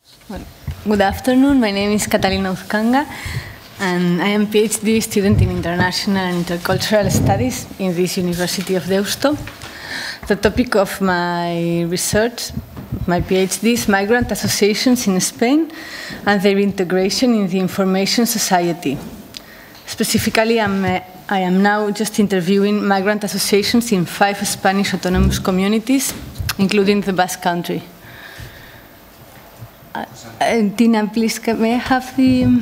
Well, good afternoon. My name is Catalina Uzcanga, and I am a PhD student in International and Intercultural Studies in this University of Deusto. The topic of my research, my PhD, is migrant associations in Spain and their integration in the information society. Specifically, I am now just interviewing migrant associations in 5 Spanish autonomous communities, including the Basque Country. Tina, please, may I have the...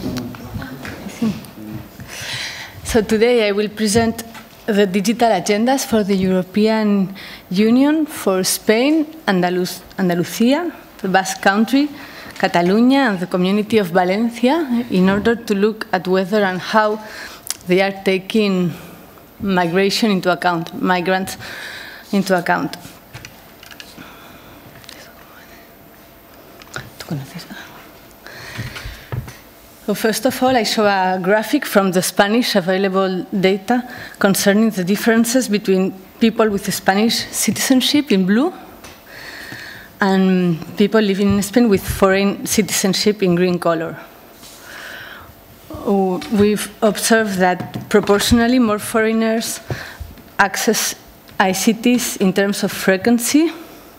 So today I will present the digital agendas for the European Union for Spain, Andalusia, the Basque Country, Catalonia, and the community of Valencia, in order to look at whether and how they are taking migration into account, migrants into account. So first of all, I show a graphic from the Spanish available data concerning the differences between people with Spanish citizenship in blue and people living in Spain with foreign citizenship in green color. We've observed that proportionally more foreigners access ICTs in terms of frequency.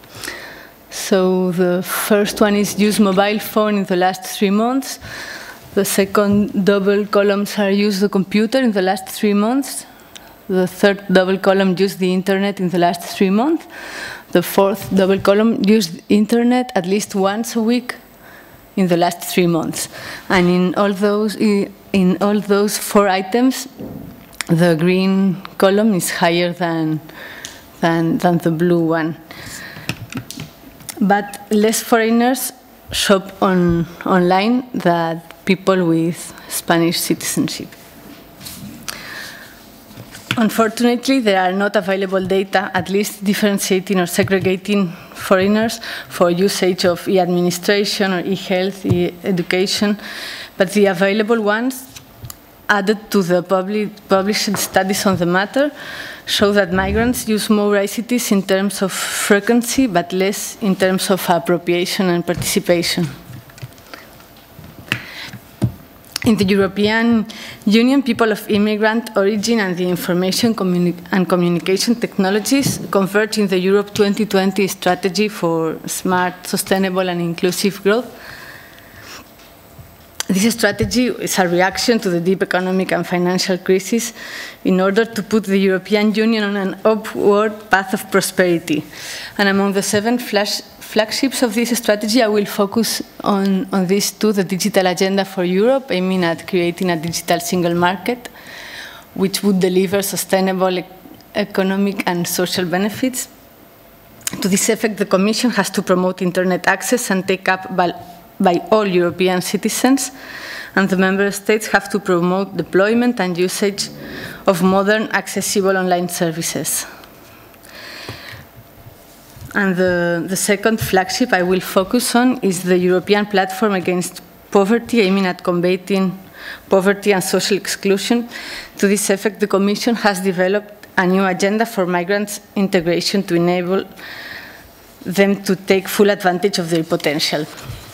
So the first one is use mobile phone in the last 3 months. The second double columns are use the computer in the last 3 months. The third double column use the internet in the last 3 months. The fourth double column use the internet at least once a week in the last 3 months. And in all those 4 items, the green column is higher than the blue one. But less foreigners shop online than people with Spanish citizenship. Unfortunately, there are not available data, at least differentiating or segregating foreigners for usage of e-administration or e-health, e-education, but the available ones added to the published studies on the matter show that migrants use more ICTs in terms of frequency, but less in terms of appropriation and participation. In the European Union, people of immigrant origin and the information and communication technologies converge in the Europe 2020 strategy for smart, sustainable, and inclusive growth. This strategy is a reaction to the deep economic and financial crisis in order to put the European Union on an upward path of prosperity. And among the 7 flagships of this strategy, I will focus on these 2, the digital agenda for Europe, aiming at creating a digital single market, which would deliver sustainable economic and social benefits. To this effect, the Commission has to promote internet access and take up by all European citizens, and the Member States have to promote deployment and usage of modern, accessible online services. And the second flagship I will focus on is the European Platform Against Poverty, aiming at combating poverty and social exclusion. To this effect, the Commission has developed a new agenda for migrants' integration to enable them to take full advantage of their potential.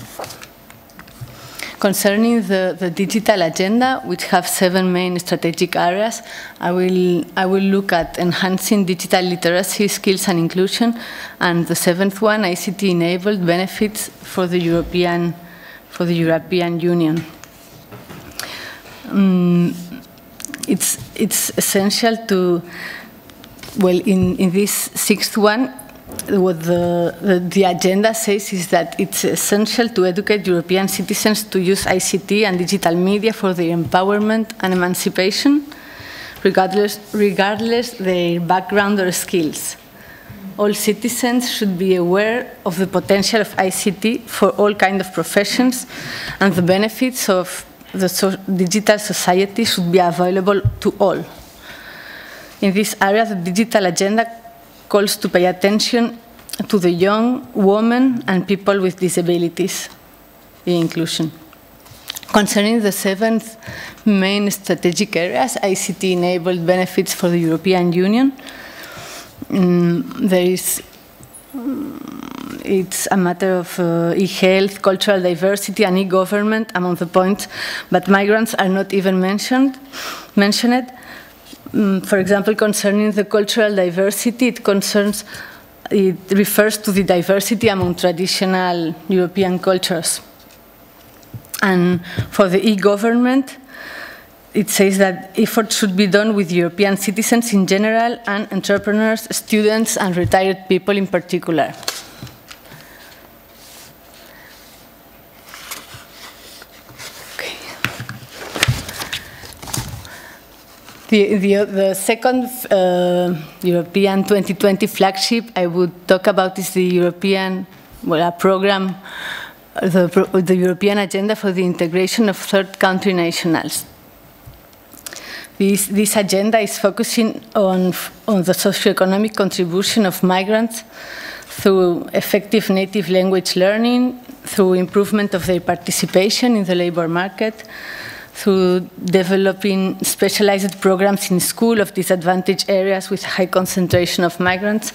Concerning the digital agenda, which have 7 main strategic areas, I will look at enhancing digital literacy, skills, and inclusion, and the 7th one, ICT-enabled benefits for the European Union. It's essential to, well, in this 6th one, what the agenda says is that it's essential to educate European citizens to use ICT and digital media for their empowerment and emancipation, regardless their background or skills. All citizens should be aware of the potential of ICT for all kinds of professions, and the benefits of the digital society should be available to all. In this area, the digital agenda calls to pay attention to the young, women, and people with disabilities in inclusion. Concerning the 7th main strategic areas, ICT-enabled benefits for the European Union, it's a matter of e-health, cultural diversity, and e-government among the points, but migrants are not even mentioned. For example, concerning the cultural diversity, it refers to the diversity among traditional European cultures. And for the e-government, it says that efforts should be done with European citizens in general and entrepreneurs, students, and retired people in particular. Okay. The second European 2020 flagship I would talk about is the European program, the European Agenda for the Integration of Third Country Nationals. This agenda is focusing on the socioeconomic contribution of migrants through effective native language learning, through improvement of their participation in the labor market, through developing specialized programs in school of disadvantaged areas with high concentration of migrants.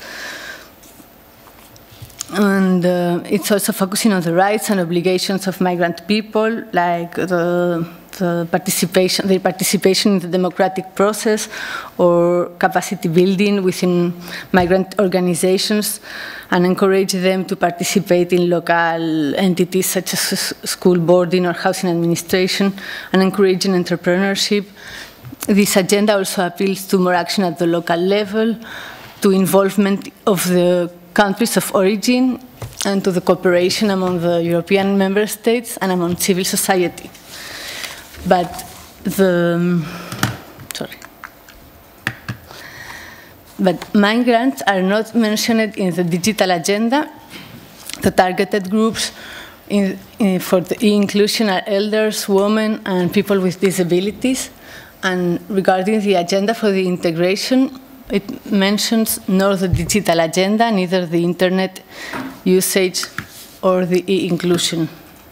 And it's also focusing on the rights and obligations of migrant people, like their participation in the democratic process or capacity building within migrant organizations, and encourage them to participate in local entities such as school boarding or housing administration, and encouraging entrepreneurship. This agenda also appeals to more action at the local level, to involvement of the countries of origin, and to the cooperation among the European member states and among civil society. But migrants are not mentioned in the digital agenda. The targeted groups for the inclusion are elders, women, and people with disabilities. And regarding the agenda for the integration, it mentions nor the digital agenda, neither the internet usage or the e-inclusion.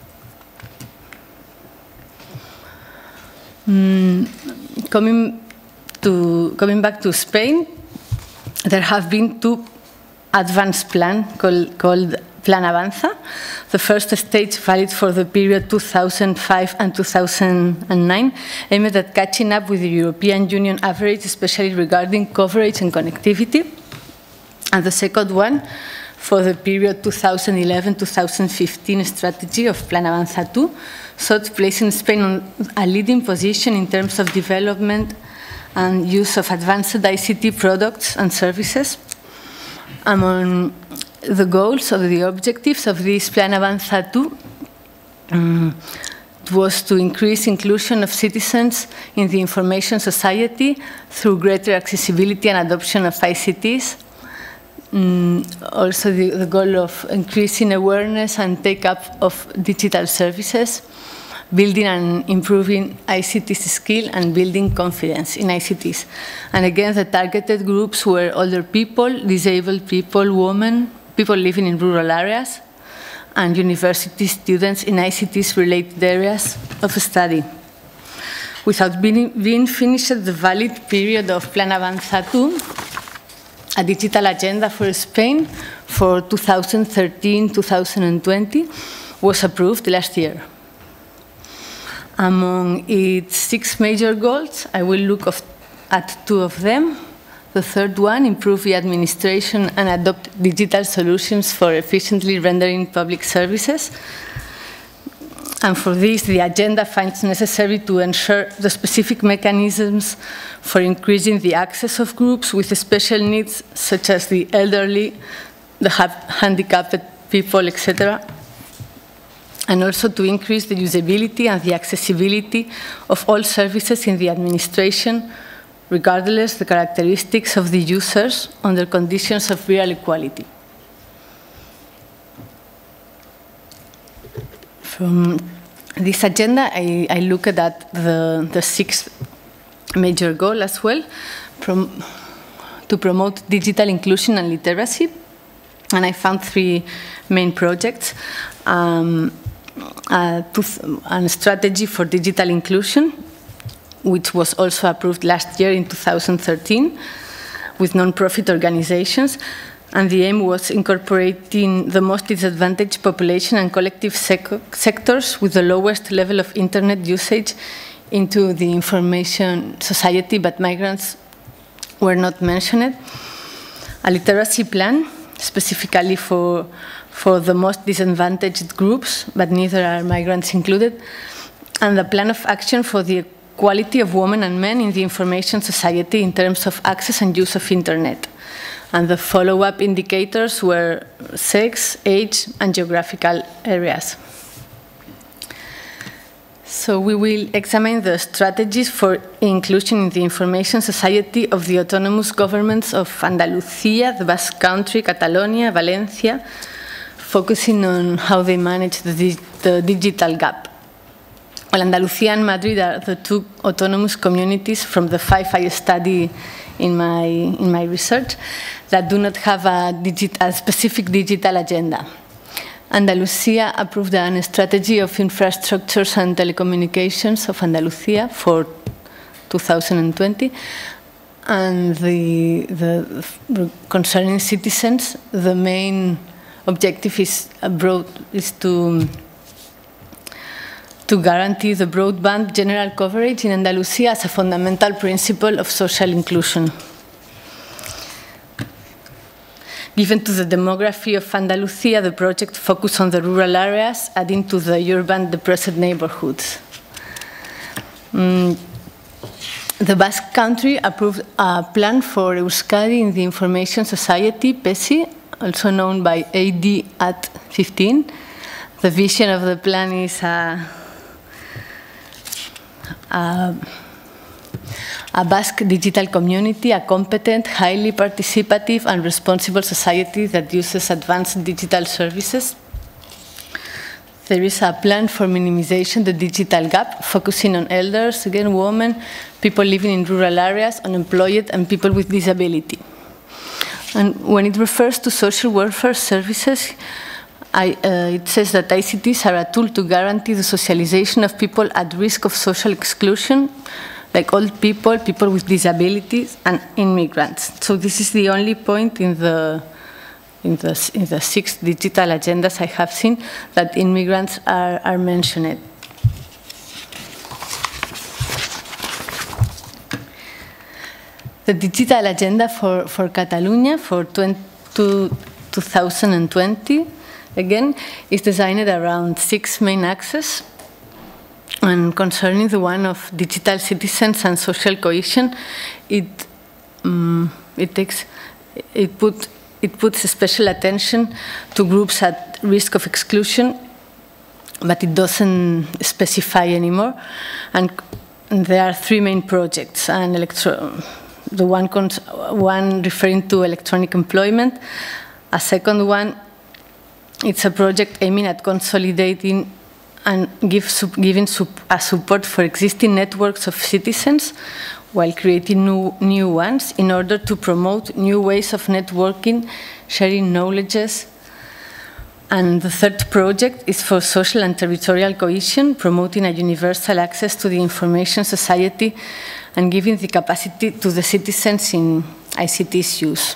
Coming back to Spain, there have been two advanced plans called Plan Avanza. The first stage, valid for the period 2005 and 2009, aimed at catching up with the European Union average, especially regarding coverage and connectivity. And the second one, for the period 2011-2015 strategy of Plan Avanza 2, sought placing Spain on a leading position in terms of development and use of advanced ICT products and services. Among the goals or the objectives of this Plan Avanza 2 was to increase inclusion of citizens in the information society through greater accessibility and adoption of ICTs. Also the goal of increasing awareness and take-up of digital services, building and improving ICT skill, and building confidence in ICTs. And again, the targeted groups were older people, disabled people, women, people living in rural areas, and university students in ICTs-related areas of study. Without being finished the valid period of Plan Avanza 2, a digital agenda for Spain for 2013-2020 was approved last year. Among its 6 major goals, I will look at 2 of them. The third one, improve the administration and adopt digital solutions for efficiently rendering public services. And for this, the agenda finds necessary to ensure the specific mechanisms for increasing the access of groups with special needs, such as the elderly, the handicapped people, etc., and also to increase the usability and the accessibility of all services in the administration, regardless the characteristics of the users under conditions of real equality. From this agenda, I looked at the 6th major goal as well, to promote digital inclusion and literacy. And I found 3 main projects. A strategy for digital inclusion, which was also approved last year in 2013 with non-profit organizations. And the aim was incorporating the most disadvantaged population and collective sectors with the lowest level of internet usage into the information society, but migrants were not mentioned. A literacy plan, specifically for the most disadvantaged groups, but neither are migrants included, and the plan of action for the equality of women and men in the information society in terms of access and use of internet. And the follow-up indicators were sex, age, and geographical areas. So we will examine the strategies for inclusion in the information society of the autonomous governments of Andalusia, the Basque Country, Catalonia, Valencia, focusing on how they manage the digital gap. Well, Andalusia and Madrid are the two autonomous communities from the 5 I study in my research that do not have a specific digital agenda. Andalusia approved a strategy of infrastructures and telecommunications of Andalusia for 2020, and concerning citizens, the main objective is to guarantee the broadband general coverage in Andalusia as a fundamental principle of social inclusion. Given to the demography of Andalusia, the project focused on the rural areas, adding to the urban depressed neighborhoods. The Basque Country approved a plan for Euskadi in the Information Society, PESI, also known by AD at 15. The vision of the plan is a Basque digital community, a competent, highly participative and responsible society that uses advanced digital services. There is a plan for minimization the digital gap, focusing on elders, again, women, people living in rural areas, unemployed, and people with disability. And when it refers to social welfare services, it says that ICTs are a tool to guarantee the socialization of people at risk of social exclusion, like old people, people with disabilities, and immigrants. So this is the only point in the 6 digital agendas I have seen that immigrants are mentioned. The digital agenda for Catalonia for 2020, again, is designed around 6 main axes. And concerning the one of digital citizens and social cohesion, it puts special attention to groups at risk of exclusion, but it doesn't specify anymore. And there are 3 main projects: the one referring to electronic employment, a second one, it's a project aiming at consolidating and giving support for existing networks of citizens while creating new ones in order to promote new ways of networking, sharing knowledges. And the third project is for social and territorial cohesion, promoting a universal access to the information society and giving the capacity to the citizens in ICT's use.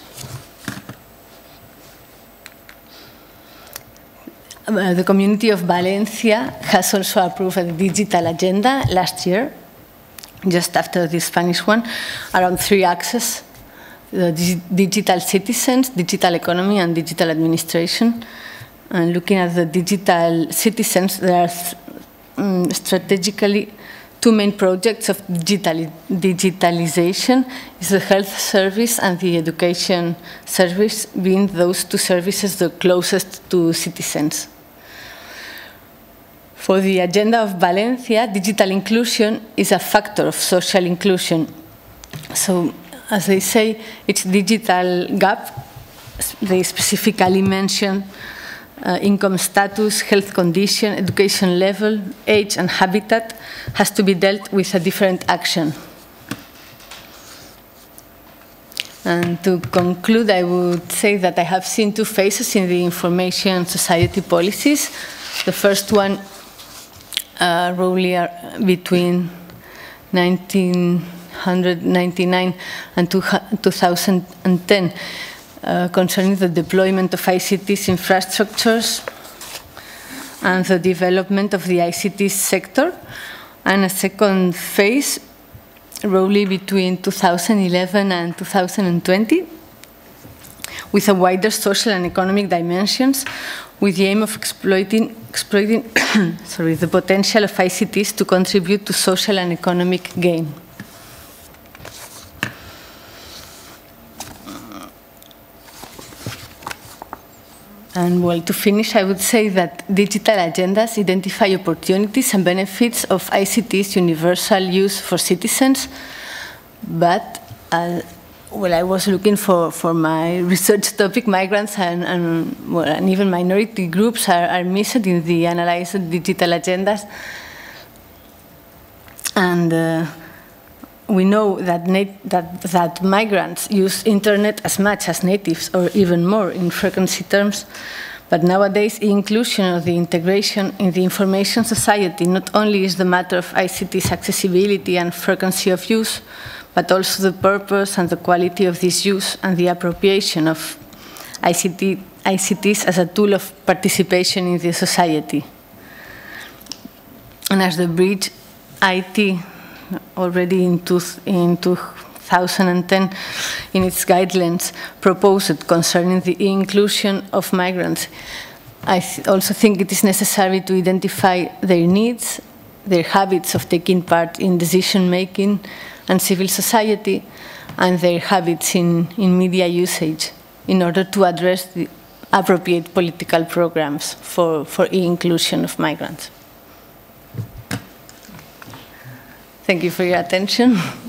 The community of Valencia has also approved a digital agenda last year, just after the Spanish one, around 3 axes: the digital citizens, digital economy, and digital administration. And looking at the digital citizens, there are strategically 2 main projects of digitalization: is the health service and the education service, being those 2 services the closest to citizens. For the agenda of Valencia, digital inclusion is a factor of social inclusion. So, as they say, its digital gap, they specifically mention income status, health condition, education level, age, and habitat, has to be dealt with a different action. And to conclude, I would say that I have seen 2 phases in the information society policies. The first one, roughly between 1999 and 2010, concerning the deployment of ICTs infrastructures and the development of the ICT sector, and a second phase, roughly between 2011 and 2020, with a wider social and economic dimensions, with the aim of exploiting the potential of ICTs to contribute to social and economic gain. And well, to finish, I would say that digital agendas identify opportunities and benefits of ICT's universal use for citizens, but well, I was looking for my research topic, migrants and even minority groups are missed in the analyzed digital agendas. And we know that migrants use internet as much as natives, or even more in frequency terms. But nowadays, inclusion or the integration in the information society not only is the matter of ICT's accessibility and frequency of use, but also the purpose and the quality of this use and the appropriation of ICTs as a tool of participation in the society. And as the Bridge IT already in 2010 in its guidelines proposed concerning the inclusion of migrants, I also think it is necessary to identify their needs, their habits of taking part in decision-making and civil society, and their habits in media usage in order to address the appropriate political programs for inclusion of migrants. Thank you for your attention.